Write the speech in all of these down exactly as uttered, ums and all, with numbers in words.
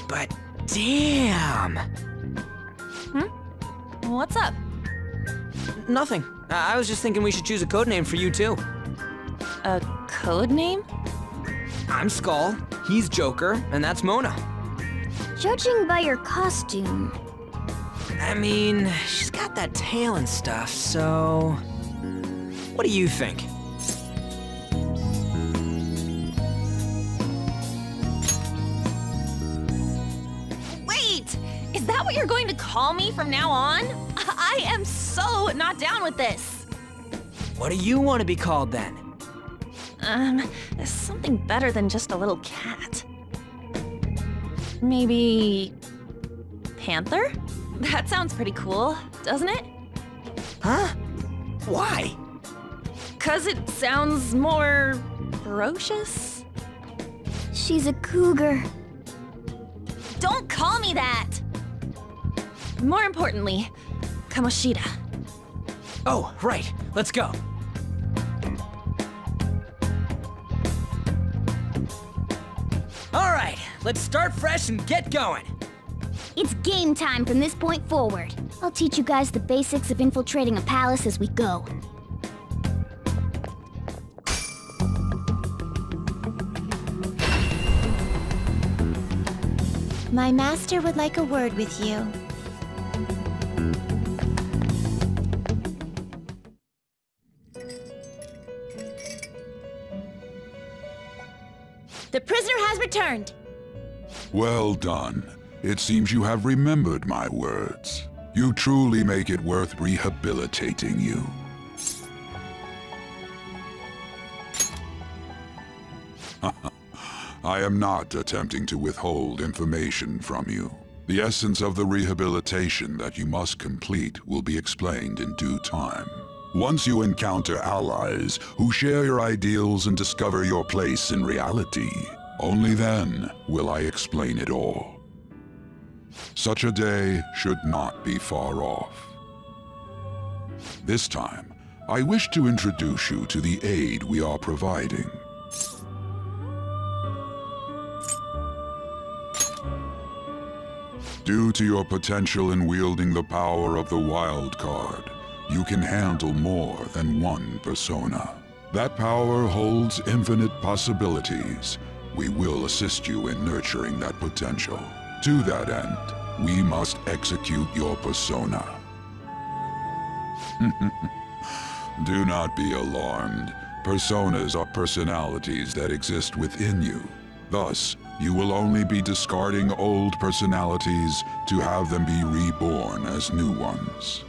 but damn! Hmm? What's up? Nothing. I, I was just thinking we should choose a code name for you too. A code name? I'm Skull, he's Joker, and that's Mona. Judging by your costume... I mean, she's got that tail and stuff, so... What do you think? Wait! Is that what you're going to call me from now on? I am so not down with this! What do you want to be called then? Um, something better than just a little cat. Maybe... Panther? That sounds pretty cool, doesn't it? Huh? Why? 'Cause it sounds more... ferocious? She's a cougar. Don't call me that! More importantly, Kamoshida. Oh, right. Let's go. All right, let's start fresh and get going. It's game time from this point forward. I'll teach you guys the basics of infiltrating a palace as we go. My master would like a word with you. The prisoner has returned. Well done. It seems you have remembered my words. You truly make it worth rehabilitating you. I am not attempting to withhold information from you. The essence of the rehabilitation that you must complete will be explained in due time. Once you encounter allies who share your ideals and discover your place in reality, only then will I explain it all. Such a day should not be far off. This time, I wish to introduce you to the aid we are providing. Due to your potential in wielding the power of the wild card, you can handle more than one persona. That power holds infinite possibilities. We will assist you in nurturing that potential. To that end, we must execute your persona. Do not be alarmed. Personas are personalities that exist within you. Thus, you will only be discarding old personalities to have them be reborn as new ones.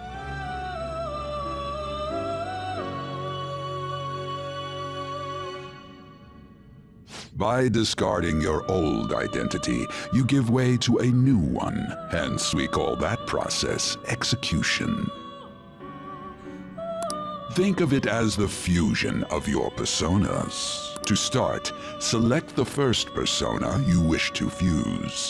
By discarding your old identity, you give way to a new one. Hence, we call that process execution. Think of it as the fusion of your personas. To start, select the first persona you wish to fuse.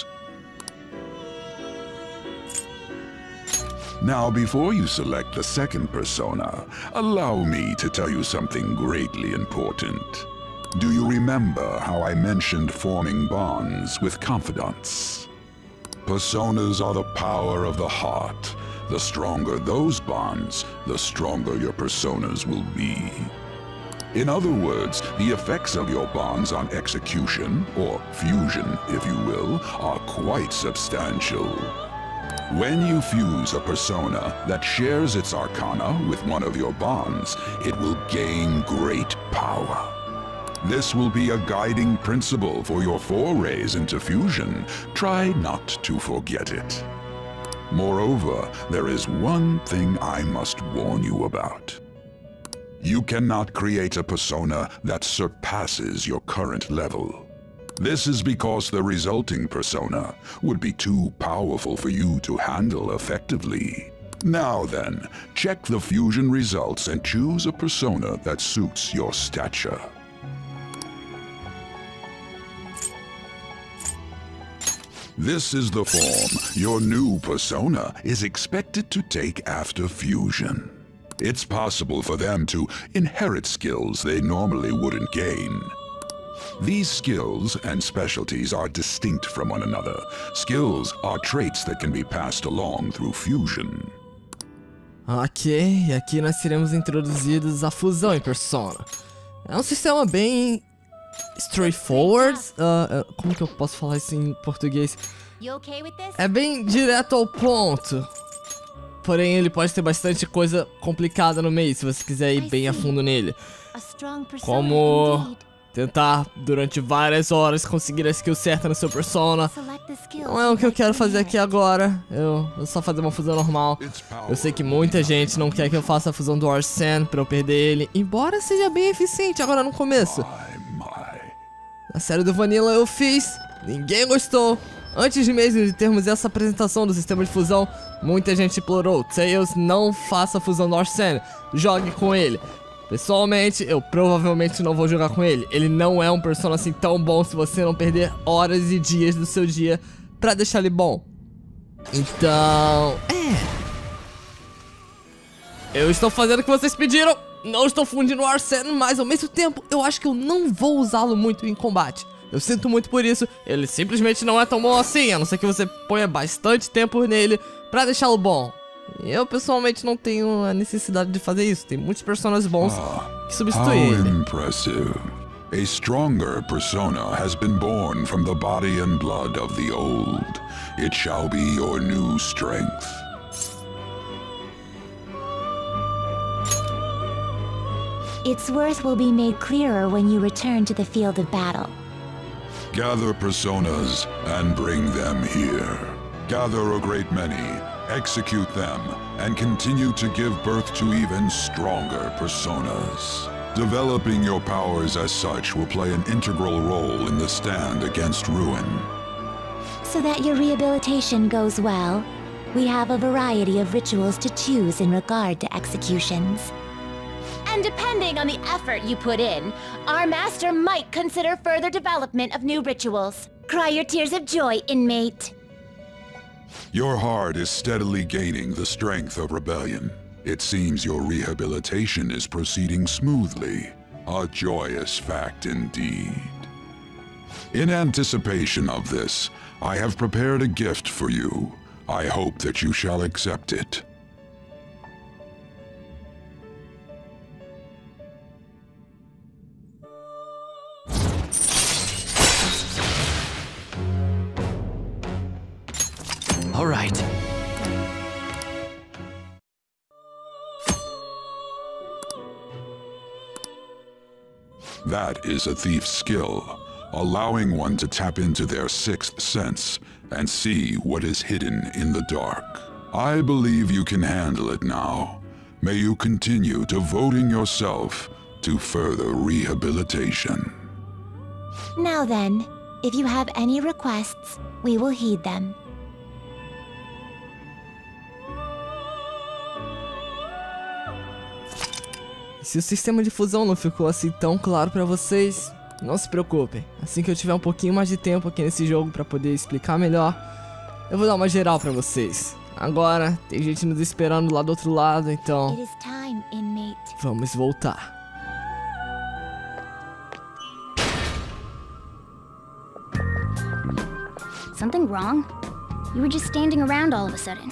Now, before you select the second persona, allow me to tell you something greatly important. Do you remember how I mentioned forming bonds with confidants? Personas are the power of the heart. The stronger those bonds, the stronger your personas will be. In other words, the effects of your bonds on execution, or fusion, if you will, are quite substantial. When you fuse a persona that shares its arcana with one of your bonds, it will gain great power. This will be a guiding principle for your forays into fusion. Try not to forget it. Moreover, there is one thing I must warn you about. You cannot create a persona that surpasses your current level. This is because the resulting persona would be too powerful for you to handle effectively. Now then, check the fusion results and choose a persona that suits your stature. This is the form your new persona is expected to take after fusion. It's possible for them to inherit skills they normally wouldn't gain. These skills and specialties are distinct from one another. Skills are traits that can be passed along through fusion. Ok, e aqui nós seremos introduzidos à fusão em Persona. É um sistema bem straightforward. Uh, uh, como que eu posso falar isso em português? É bem direto ao ponto. Porém, ele pode ter bastante coisa complicada no meio, se você quiser ir bem a fundo nele. Como tentar, durante várias horas, conseguir a skill certa no seu Persona. Não é o que eu quero fazer aqui agora. Eu vou só fazer uma fusão normal. Eu sei que muita gente não quer que eu faça a fusão do Arsene pra eu perder ele, embora seja bem eficiente agora no começo. Na série do Vanilla eu fiz, ninguém gostou. Antes de mesmo de termos essa apresentação do sistema de fusão, muita gente implorou: Tails, não faça a fusão do Arsene, jogue com ele. Pessoalmente, eu provavelmente não vou jogar com ele. Ele não é um Persona assim tão bom se você não perder horas e dias do seu dia pra deixar ele bom. Então, é... eu estou fazendo o que vocês pediram. Não estou fundindo o Arsene, mas ao mesmo tempo, eu acho que eu não vou usá-lo muito em combate. Eu sinto muito por isso, ele simplesmente não é tão bom assim, a não ser que você ponha bastante tempo nele pra deixá-lo bom. Eu pessoalmente não tenho a necessidade de fazer isso, tem muitos personagens bons que substituem ele. Impressive. A stronger persona has been born from the body and blood of the old. It shall be your new strength. Its worth will be made clearer when you return to the field of battle. Gather personas and bring them here. Gather a great many, execute them, and continue to give birth to even stronger personas. Developing your powers as such will play an integral role in the stand against ruin. So that your rehabilitation goes well, we have a variety of rituals to choose in regard to executions. And depending on the effort you put in, our master might consider further development of new rituals. Cry your tears of joy, inmate. Your heart is steadily gaining the strength of rebellion. It seems your rehabilitation is proceeding smoothly. A joyous fact indeed. In anticipation of this, I have prepared a gift for you. I hope that you shall accept it. All right. That is a thief's skill, allowing one to tap into their sixth sense and see what is hidden in the dark. I believe you can handle it now. May you continue devoting yourself to further rehabilitation. Now then, if you have any requests, we will heed them. Se o sistema de fusão não ficou assim tão claro pra vocês, não se preocupem. Assim que eu tiver um pouquinho mais de tempo aqui nesse jogo pra poder explicar melhor, eu vou dar uma geral pra vocês. Agora, tem gente nos esperando lá do outro lado, então It is time, inmate. Vamos voltar. Something wrong? You were just standing around all of a sudden.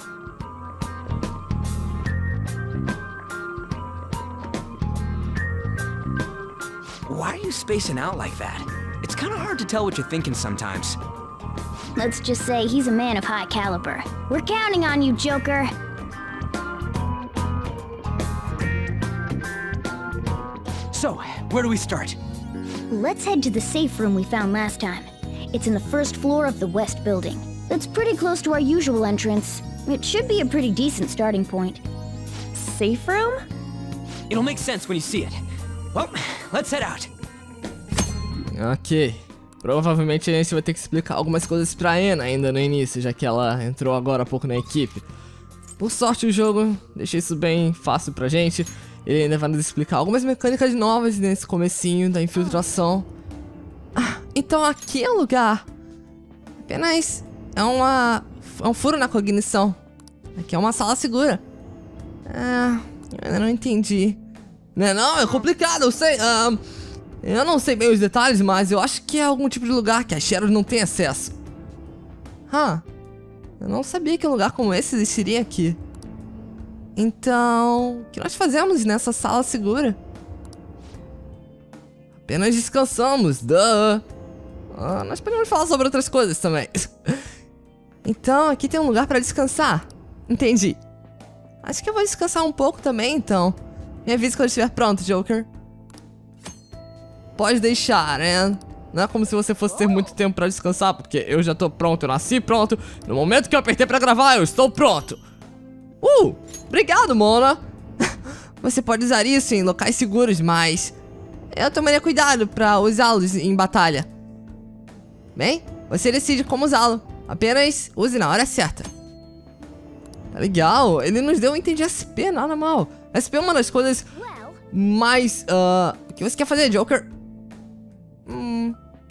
Why are you spacing out like that? It's kind of hard to tell what you're thinking sometimes. Let's just say he's a man of high caliber. We're counting on you, Joker. So, where do we start? Let's head to the safe room we found last time. It's in the first floor of the west building. It's pretty close to our usual entrance. It should be a pretty decent starting point. Safe room? It'll make sense when you see it. Well, let's head out. Ok. Provavelmente a gente vai ter que explicar algumas coisas pra Anna ainda no início, já que ela entrou agora há pouco na equipe. Por sorte o jogo deixa isso bem fácil pra gente. Ele ainda vai nos explicar algumas mecânicas novas nesse comecinho da infiltração. Ah, então aqui é o lugar. Apenas é uma... é um furo na cognição. Aqui é uma sala segura. Ah, eu ainda não entendi. Não é não? É complicado, eu sei. Um, Eu não sei bem os detalhes, mas eu acho que é algum tipo de lugar que a Shadows não tem acesso. Hã? Eu não sabia que um lugar como esse existiria aqui. Então, o que nós fazemos nessa sala segura? Apenas descansamos, duh. Ah, nós podemos falar sobre outras coisas também. Então, aqui tem um lugar pra descansar. Entendi. Acho que eu vou descansar um pouco também, então. Me avise quando estiver pronto, Joker. Pode deixar, né? Não é como se você fosse ter muito tempo pra descansar, porque eu já tô pronto, eu nasci pronto. No momento que eu apertei pra gravar, eu estou pronto. Uh, obrigado, Mona. Você pode usar isso em locais seguros, mas eu tomaria cuidado pra usá-los em batalha. Bem, você decide como usá-lo. Apenas use na hora certa. Tá legal, ele nos deu um item de S P, nada mal. S P é uma das coisas mais... Uh, o que você quer fazer, Joker? Hum...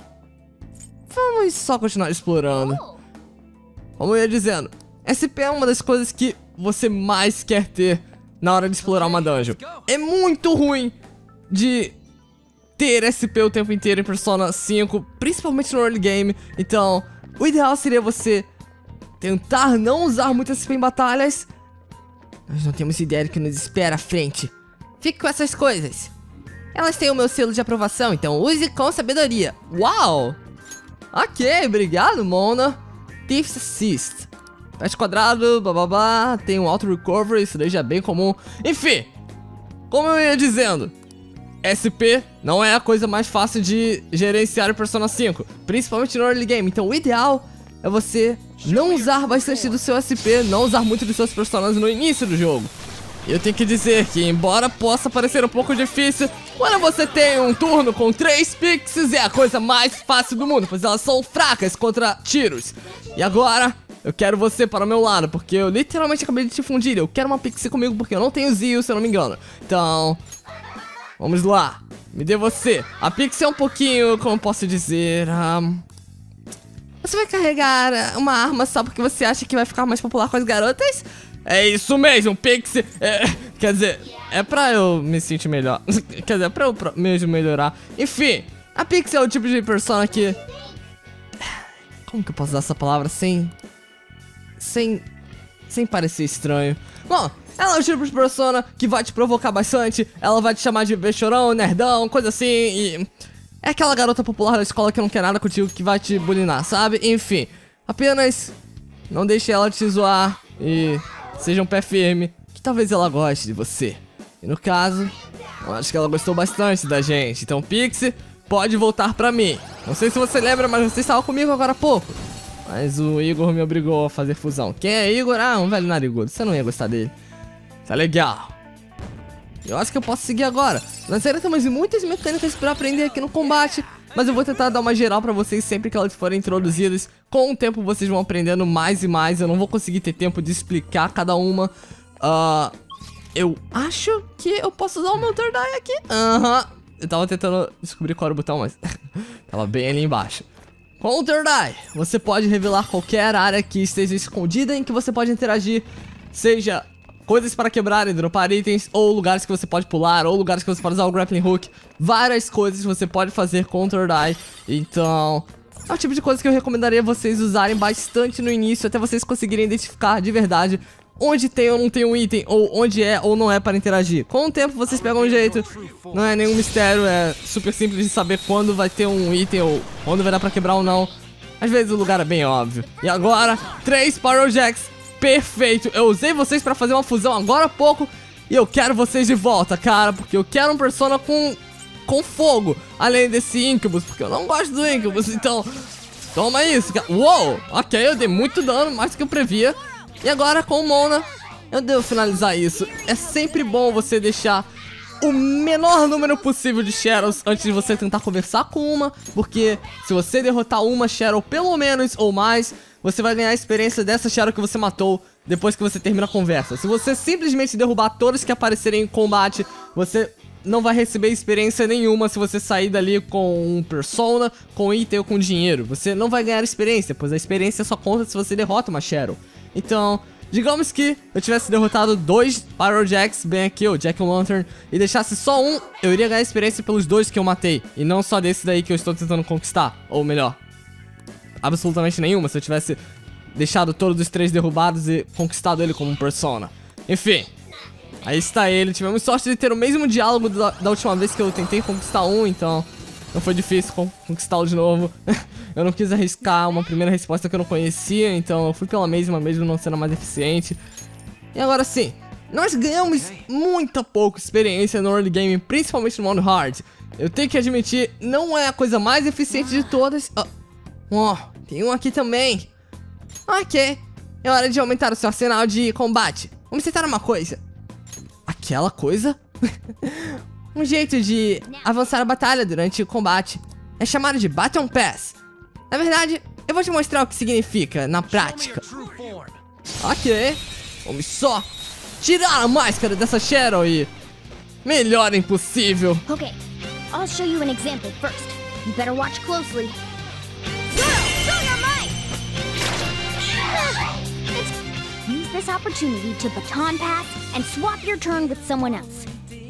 Vamos só continuar explorando. Como eu ia dizendo, S P é uma das coisas que você mais quer ter na hora de explorar uma dungeon. É muito ruim de ter S P o tempo inteiro em Persona cinco, principalmente no early game. Então, o ideal seria você tentar não usar muito S P em batalhas. Nós não temos ideia do que nos espera à frente. Fique com essas coisas. Elas têm o meu selo de aprovação, então use com sabedoria. Uau! Ok, obrigado, Mona. Thief's Assist. Patch quadrado, bababá. Tem um auto recovery, isso daí já é bem comum. Enfim, como eu ia dizendo, S P não é a coisa mais fácil de gerenciar em Persona cinco, principalmente no early game. Então o ideal é você não usar bastante do seu S P, não usar muito dos seus personagens no início do jogo. E eu tenho que dizer que, embora possa parecer um pouco difícil, quando você tem um turno com três pixies é a coisa mais fácil do mundo, pois elas são fracas contra tiros. E agora, eu quero você para o meu lado, porque eu literalmente acabei de te fundir. Eu quero uma pixie comigo porque eu não tenho Zio, se eu não me engano. Então, vamos lá. Me dê você. A pixie é um pouquinho, como posso dizer... Um... Você vai carregar uma arma só porque você acha que vai ficar mais popular com as garotas? É isso mesmo, Pixie. É, quer dizer, é pra eu me sentir melhor. Quer dizer, é pra eu pra mesmo melhorar. Enfim, a Pixie é o tipo de persona que... Como que eu posso usar essa palavra sem... Sem... Sem parecer estranho. Bom, ela é o tipo de persona que vai te provocar bastante. Ela vai te chamar de bechorão, nerdão, coisa assim. E... É aquela garota popular da escola que não quer nada contigo, que vai te bulinar, sabe? Enfim, apenas não deixe ela te zoar e seja um pé firme, que talvez ela goste de você. E no caso, eu acho que ela gostou bastante da gente. Então, Pixie, pode voltar pra mim. Não sei se você lembra, mas você estava comigo agora há pouco. Mas o Igor me obrigou a fazer fusão. Quem é Igor? Ah, um velho narigudo. Você não ia gostar dele. Tá legal. Eu acho que eu posso seguir agora. Nós ainda temos muitas mecânicas pra aprender aqui no combate, mas eu vou tentar dar uma geral pra vocês sempre que elas forem introduzidas. Com o tempo vocês vão aprendendo mais e mais. Eu não vou conseguir ter tempo de explicar cada uma. Uh, eu acho que eu posso usar o meu third eye aqui. Aham. Uh-huh. Eu tava tentando descobrir qual era o botão, mas tava bem ali embaixo. Com o third eye, você pode revelar qualquer área que esteja escondida em que você pode interagir. Seja... coisas para quebrar e dropar itens, ou lugares que você pode pular, ou lugares que você pode usar o grappling hook. Várias coisas que você pode fazer com o third eye. Então, é o tipo de coisa que eu recomendaria vocês usarem bastante no início, até vocês conseguirem identificar de verdade onde tem ou não tem um item, ou onde é ou não é para interagir. Com o tempo vocês pegam um jeito, não é nenhum mistério, é super simples de saber quando vai ter um item, ou quando vai dar para quebrar ou não. Às vezes o lugar é bem óbvio. E agora, três Pyro Jacks. Perfeito, eu usei vocês pra fazer uma fusão agora há pouco e eu quero vocês de volta, cara, porque eu quero um Persona com, com fogo, além desse Incubus, porque eu não gosto do Incubus, então toma isso, cara. Uou, ok, eu dei muito dano, mais do que eu previa. E agora com o Mona, eu devo finalizar isso. É sempre bom você deixar o menor número possível de Shadows antes de você tentar conversar com uma, porque se você derrotar uma Shadow pelo menos ou mais, você vai ganhar a experiência dessa Shadow que você matou depois que você termina a conversa. Se você simplesmente derrubar todos que aparecerem em combate, você não vai receber experiência nenhuma se você sair dali com um Persona, com item ou com dinheiro. Você não vai ganhar experiência, pois a experiência só conta se você derrota uma Shadow. Então, Digamos que eu tivesse derrotado dois Pyrojacks bem aqui, o Jack-o'-lantern, e deixasse só um, eu iria ganhar experiência pelos dois que eu matei, e não só desse daí que eu estou tentando conquistar. Ou melhor, absolutamente nenhuma, se eu tivesse deixado todos os três derrubados e conquistado ele como um Persona. Enfim, aí está ele. Tivemos sorte de ter o mesmo diálogo da, da última vez que eu tentei conquistar um, então não foi difícil conquistá-lo de novo. Eu não quis arriscar uma primeira resposta que eu não conhecia, então eu fui pela mesma, mesmo não sendo mais eficiente. E agora sim, nós ganhamos muita pouca experiência no early game, principalmente no modo hard. Eu tenho que admitir, não é a coisa mais eficiente de todas. Ó, oh, oh, tem um aqui também. Ok, é hora de aumentar o seu arsenal de combate. Vamos tentar uma coisa. Aquela coisa? Um jeito de avançar a batalha durante o combate. É chamado de Baton Pass. Na verdade, eu vou te mostrar o que significa na prática. Ok, vamos só tirar a máscara dessa Cheryl e... melhor impossível. Okay, I'll show you an example first. You better watch closely. Zoro, show your might! Use this opportunity to baton pass and swap your turn with someone else.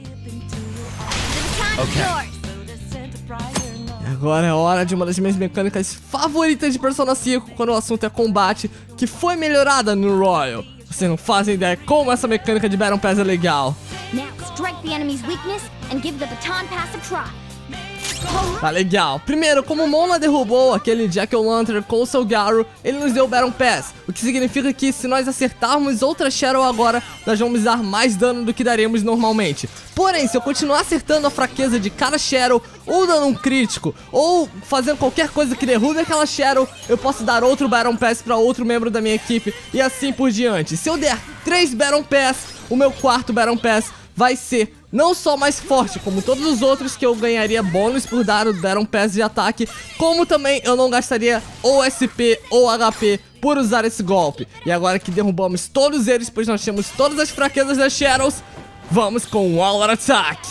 Okay. Agora é hora de uma das minhas mecânicas favoritas de Persona cinco quando o assunto é combate, que foi melhorada no Royal. Vocês não fazem ideia como essa mecânica de Baton Pass é legal. Now strike the enemy's weakness and give the baton pass a try. Tá legal. Primeiro, como Mona derrubou aquele Jack-o'-lantern com o seu Garu, ele nos deu o Baton Pass, o que significa que se nós acertarmos outra Cheryl agora, nós vamos dar mais dano do que daremos normalmente. Porém, se eu continuar acertando a fraqueza de cada Cheryl, ou dando um crítico, ou fazendo qualquer coisa que derrube aquela Cheryl, eu posso dar outro Baton Pass pra outro membro da minha equipe, e assim por diante. Se eu der três Baton Pass, o meu quarto Baton Pass vai ser não só mais forte, como todos os outros que eu ganharia bônus por dar o Baton Pass de ataque, como também eu não gastaria ou S P ou H P por usar esse golpe. E agora que derrubamos todos eles, pois nós temos todas as fraquezas das Cheryls, vamos com o All Out Attack.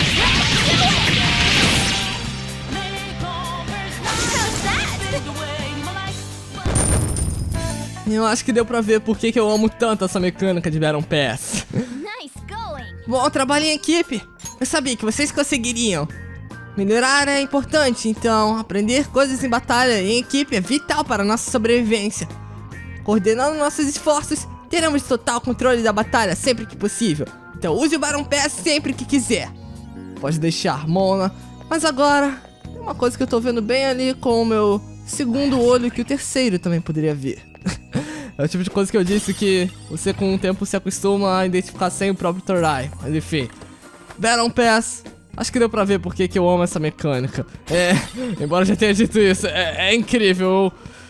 Eu acho que deu pra ver por que que eu amo tanto essa mecânica de Baton Pass. Nice going. Bom trabalho em equipe. Eu sabia que vocês conseguiriam. Melhorar é importante, então aprender coisas em batalha em equipe é vital para a nossa sobrevivência. Coordenando nossos esforços, teremos total controle da batalha sempre que possível. Então use o Baton Pass sempre que quiser. Pode deixar, Mona. Mas agora, tem uma coisa que eu tô vendo bem ali com o meu segundo olho que o terceiro também poderia ver. É o tipo de coisa que eu disse que você com o tempo se acostuma a identificar sem o próprio third eye. Mas enfim, Baton Pass, acho que deu pra ver porque que eu amo essa mecânica. É, embora eu já tenha dito isso, é, é incrível.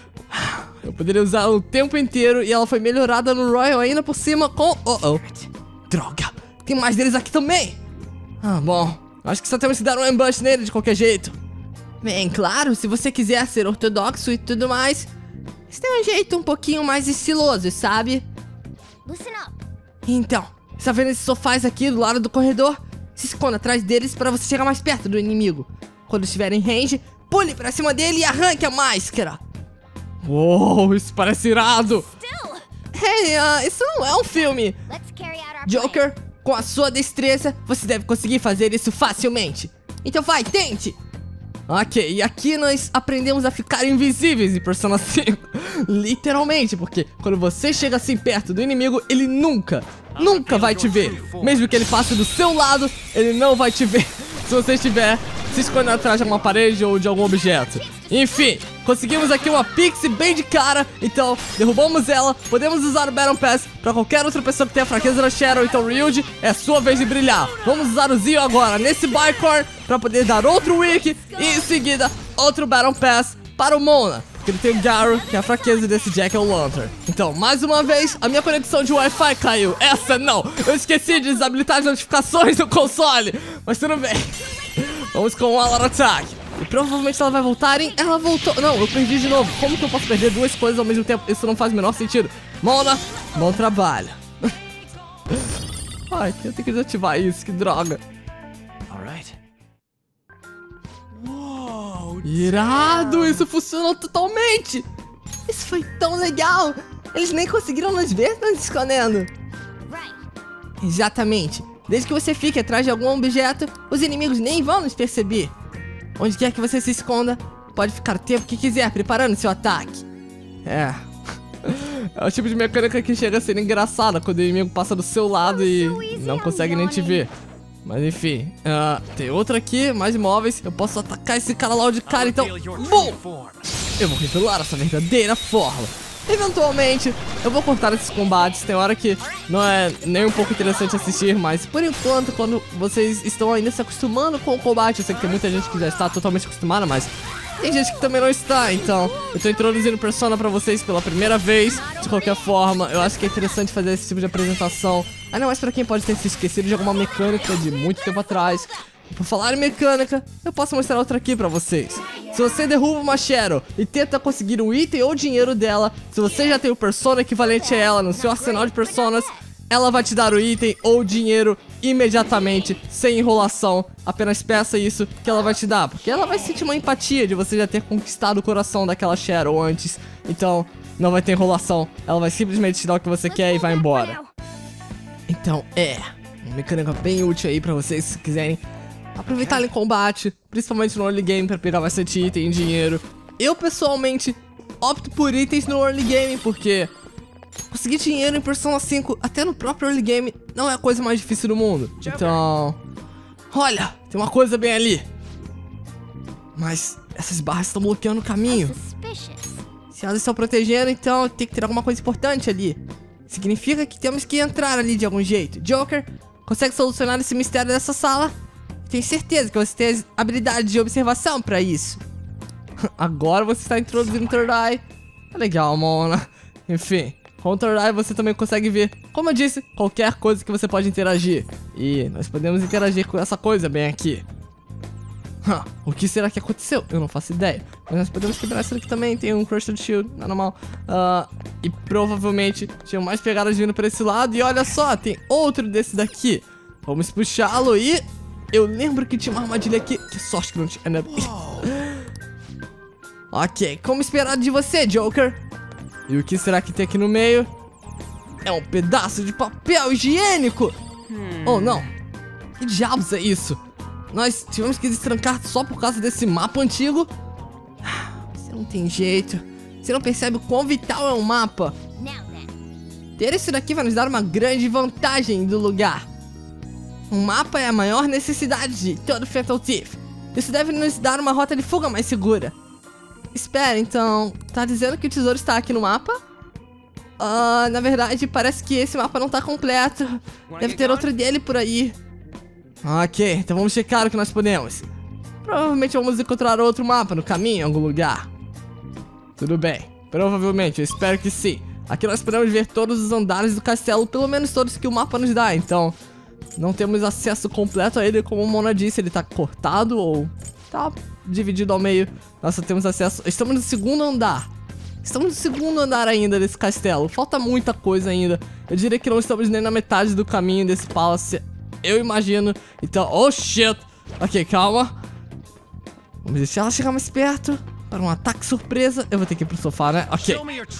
Eu poderia usar o tempo inteiro e ela foi melhorada no Royal ainda por cima com... Oh, oh. Droga, tem mais deles aqui também. Ah, bom, acho que só temos que dar um ambush nele de qualquer jeito. Bem, claro, se você quiser ser ortodoxo e tudo mais... Você tem um jeito um pouquinho mais estiloso, sabe? Listen up. Então, está vendo esses sofás aqui do lado do corredor? Se esconda atrás deles para você chegar mais perto do inimigo. Quando estiver em range, pule pra cima dele e arranque a máscara. Uou, isso parece irado. Hey, uh, isso não é um filme. Let's carry out our Joker, com a sua destreza, você deve conseguir fazer isso facilmente. Então vai, tente. Ok, e aqui nós aprendemos a ficar invisíveis em Persona cinco. Literalmente, porque quando você chega assim perto do inimigo, ele nunca, nunca vai te ver. Mesmo que ele passe do seu lado, ele não vai te ver se você estiver se escondendo atrás de alguma parede ou de algum objeto. Enfim, conseguimos aqui uma Pixie bem de cara, então derrubamos ela. Podemos usar o Baton Pass pra qualquer outra pessoa que tenha fraqueza na Cheryl. Então Ryuji, é sua vez de brilhar. Vamos usar o Zio agora nesse Bicorn pra poder dar outro Wiki e em seguida outro Baton Pass para o Mona, porque ele tem o Garu, que é a fraqueza desse Jack-o'-lantern. Então, mais uma vez, a minha conexão de Wi-Fi caiu. Essa não, eu esqueci de desabilitar as notificações do console, mas tudo bem. Vamos com o All Out Attack. E provavelmente ela vai voltar em... Ela voltou... Não, eu perdi de novo. Como que eu posso perder duas coisas ao mesmo tempo? Isso não faz o menor sentido. Mona, bom trabalho. Ai, eu tenho que desativar isso, que droga. Alright. Irado, isso funcionou totalmente. Isso foi tão legal. Eles nem conseguiram nos ver, estão se escondendo. Exatamente. Desde que você fique atrás de algum objeto, os inimigos nem vão nos perceber. Onde quer que você se esconda, pode ficar o tempo que quiser preparando seu ataque. É. É o tipo de mecânica que chega a ser engraçada quando o inimigo passa do seu lado e não consegue nem te ver. Mas enfim, uh, tem outra aqui, mais móveis. Eu posso atacar esse cara lá de cara, então... Bum! Eu vou revelar essa verdadeira forma. Eventualmente, eu vou cortar esses combates. Tem hora que não é nem um pouco interessante assistir, mas por enquanto, quando vocês estão ainda se acostumando com o combate, eu sei que tem muita gente que já está totalmente acostumada, mas tem gente que também não está. Então, eu tô introduzindo Persona pra vocês pela primeira vez. De qualquer forma, eu acho que é interessante fazer esse tipo de apresentação, ainda mais pra quem pode ter se esquecido de alguma mecânica de muito tempo atrás. E por falar em mecânica, eu posso mostrar outra aqui pra vocês. Se você derruba uma Shadow e tenta conseguir um item ou dinheiro dela, se você já tem o Persona equivalente a ela no seu arsenal de Personas, ela vai te dar o item ou dinheiro imediatamente, sem enrolação. Apenas peça isso que ela vai te dar, porque ela vai sentir uma empatia de você já ter conquistado o coração daquela Shadow antes. Então, não vai ter enrolação, ela vai simplesmente te dar o que você quer e vai embora. Então, é uma mecânica bem útil aí pra vocês se quiserem aproveitar em combate, principalmente no early game, pra pegar bastante item e dinheiro. Eu, pessoalmente, opto por itens no early game, porque conseguir dinheiro em Persona cinco, até no próprio early game, não é a coisa mais difícil do mundo. Então... Olha, tem uma coisa bem ali. Mas essas barras estão bloqueando o caminho. Se elas estão protegendo, então tem que ter alguma coisa importante ali. Significa que temos que entrar ali de algum jeito. Joker, consegue solucionar esse mistério dessa sala? Tenho certeza que você tem habilidade de observação pra isso. Agora você está introduzindo o Third Eye. É legal, Mona. Enfim, com o Third Eye você também consegue ver, como eu disse, qualquer coisa que você pode interagir. E nós podemos interagir com essa coisa bem aqui. Huh, o que será que aconteceu? Eu não faço ideia. Mas nós podemos quebrar isso aqui também. Tem um Crushed Shield, não é normal. uh, E provavelmente tinham mais pegadas vindo pra esse lado. E olha só, tem outro desse daqui. Vamos puxá-lo e... Eu lembro que tinha uma armadilha aqui. Que sorte que não tinha, né? Ok, como esperado de você, Joker. E o que será que tem aqui no meio? É um pedaço de papel higiênico. hmm. Oh, não. Que diabos é isso? Nós tivemos que destrancar só por causa desse mapa antigo? Você não tem jeito. Você não percebe o quão vital é um mapa. Ter isso daqui vai nos dar uma grande vantagem do lugar. Um mapa é a maior necessidade de todo Fatal Thief. Isso deve nos dar uma rota de fuga mais segura. Espera, então... Tá dizendo que o tesouro está aqui no mapa? Ah, uh, na verdade, parece que esse mapa não tá completo. Deve ter outro dele por aí. Ok, então vamos checar o que nós podemos. Provavelmente vamos encontrar outro mapa no caminho em algum lugar. Tudo bem, provavelmente, eu espero que sim. Aqui nós podemos ver todos os andares do castelo, pelo menos todos que o mapa nos dá, então... Não temos acesso completo a ele, como o Mona disse, ele tá cortado ou tá dividido ao meio. Nós só temos acesso... Estamos no segundo andar. Estamos no segundo andar ainda desse castelo. Falta muita coisa ainda. Eu diria que não estamos nem na metade do caminho desse palace, eu imagino. Então, oh shit. Ok, calma. Vamos deixar ela chegar mais perto para um ataque surpresa. Eu vou ter que ir pro sofá, né? Ok.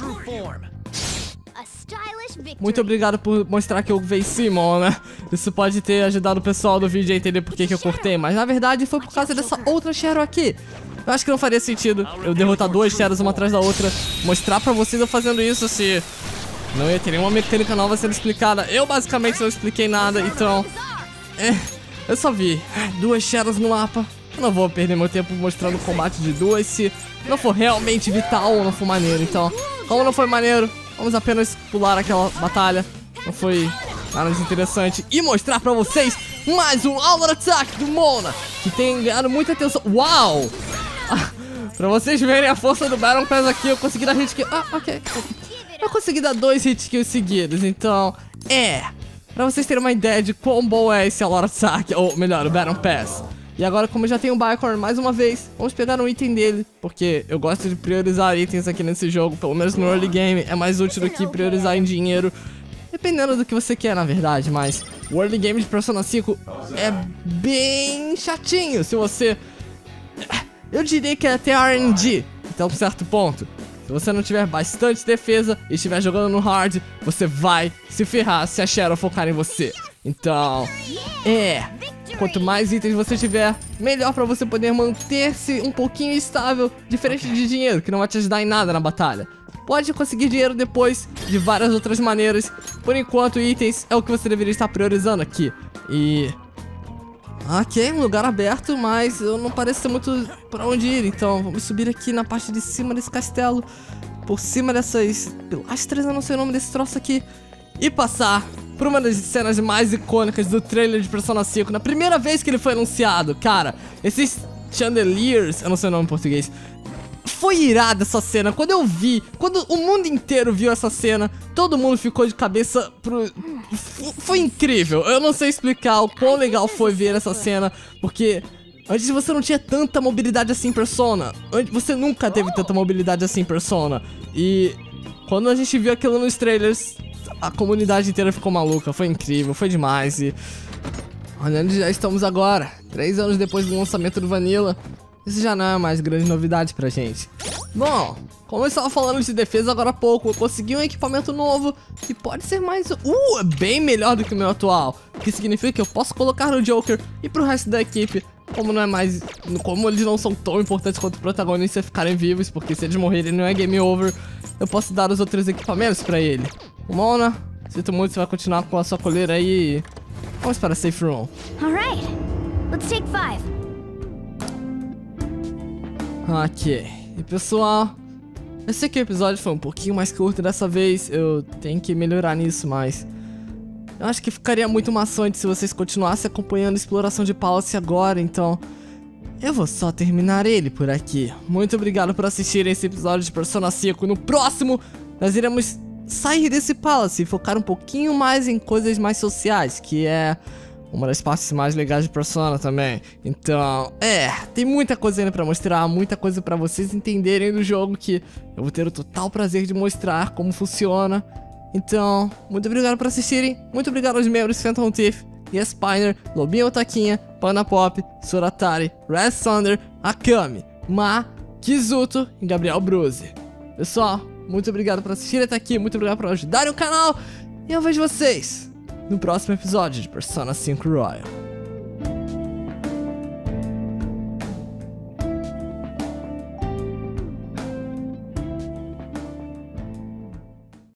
Muito obrigado por mostrar que eu venci, Mona. Isso pode ter ajudado o pessoal do vídeo a entender por que que eu cortei. Mas na verdade foi por causa dessa outra Shadow aqui. Eu acho que não faria sentido eu derrotar duas Shadows uma atrás da outra, mostrar pra vocês eu fazendo isso se não ia ter nenhuma mecânica nova sendo explicada. Eu basicamente não expliquei nada, então... É, eu só vi duas Shadows no mapa. Eu não vou perder meu tempo mostrando o combate de duas se não for realmente vital ou não for maneiro. Então, como não foi maneiro, vamos apenas pular aquela batalha. Não foi nada de interessante. E mostrar pra vocês mais um All Attack do Mona, que tem ganhado muita atenção. Uau! Ah, pra vocês verem a força do Battle Pass aqui, eu consegui dar hit kill. Ah, ok. Eu consegui dar dois hit kills seguidos, então... É... Pra vocês terem uma ideia de quão bom é esse All Attack, ou melhor, o Battle Pass. E agora, como eu já tenho o Bicorn mais uma vez, vamos pegar um item dele, porque eu gosto de priorizar itens aqui nesse jogo, pelo menos no early game, é mais útil do que priorizar em dinheiro, dependendo do que você quer, na verdade, mas o early game de Persona cinco é bem chatinho, se você... Eu diria que é até R N G, até um certo ponto. Se você não tiver bastante defesa e estiver jogando no hard, você vai se ferrar se a Cheryl focar em você. Então, é... Quanto mais itens você tiver, melhor pra você poder manter-se um pouquinho estável, diferente de dinheiro, que não vai te ajudar em nada na batalha. Pode conseguir dinheiro depois, de várias outras maneiras. Por enquanto, itens é o que você deveria estar priorizando aqui. E... Ok, um lugar aberto, mas eu não pareço ter muito pra onde ir. Então, vamos subir aqui na parte de cima desse castelo. Por cima dessas pilastras, eu não sei o nome desse troço aqui. E passar por uma das cenas mais icônicas do trailer de Persona cinco. Na primeira vez que ele foi anunciado, cara, esses chandeliers, eu não sei o nome em português. Foi irada essa cena, quando eu vi, quando o mundo inteiro viu essa cena, todo mundo ficou de cabeça pro... Foi incrível, eu não sei explicar o quão legal foi ver essa cena, porque antes você não tinha tanta mobilidade assim em Persona, antes você nunca teve tanta mobilidade assim em Persona, e quando a gente viu aquilo nos trailers, a comunidade inteira ficou maluca, foi incrível, foi demais, e... Olha onde já estamos agora, três anos depois do lançamento do Vanilla. Isso já não é mais grande novidade pra gente. Bom, como eu estava falando de defesa agora há pouco, eu consegui um equipamento novo que pode ser mais... Uh, é bem melhor do que o meu atual. O que significa que eu posso colocar no Joker e pro resto da equipe, como não é mais... Como eles não são tão importantes quanto os protagonistas ficarem vivos, porque se eles morrerem não é game over, eu posso dar os outros equipamentos pra ele. Mona, sinto muito, você vai continuar com a sua coleira aí. Vamos para a safe room. Alright, let's take five. Ok, e pessoal, eu sei que o episódio foi um pouquinho mais curto dessa vez, eu tenho que melhorar nisso, mas eu acho que ficaria muito maçante se vocês continuassem acompanhando a exploração de Palace agora, então eu vou só terminar ele por aqui. Muito obrigado por assistirem esse episódio de Persona cinco. No próximo, nós iremos sair desse Palace e focar um pouquinho mais em coisas mais sociais, que é... uma das partes mais legais de Persona também. Então, é, tem muita coisa ainda pra mostrar, muita coisa pra vocês entenderem do jogo, que eu vou ter o total prazer de mostrar como funciona. Então, muito obrigado por assistirem, muito obrigado aos membros Phantom Thief, Spiner, Lobinho Otaquinha, Panda Pop, Soratari, Red Thunder, Akami, Ma, Kizuto e Gabriel Bruzi. Pessoal, muito obrigado por assistirem até aqui, muito obrigado por ajudarem o canal, e eu vejo vocês no próximo episódio de Persona cinco Royal.